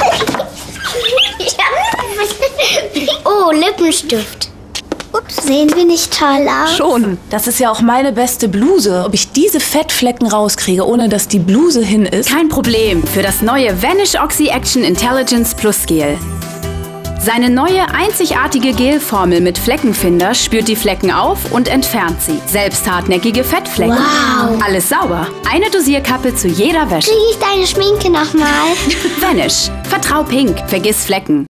Oh, Lippenstift. Ups, sehen wir nicht toll aus? Schon. Das ist ja auch meine beste Bluse. Ob ich diese Fettflecken rauskriege, ohne dass die Bluse hin ist? Kein Problem für das neue Vanish Oxy Action Intelligence Plus Gel. Seine neue einzigartige Gelformel mit Fleckenfinder spürt die Flecken auf und entfernt sie. Selbst hartnäckige Fettflecken. Wow. Alles sauber. Eine Dosierkappe zu jeder Wäsche. Kriege ich deine Schminke nochmal? Vanish. Vertrau Pink. Vergiss Flecken.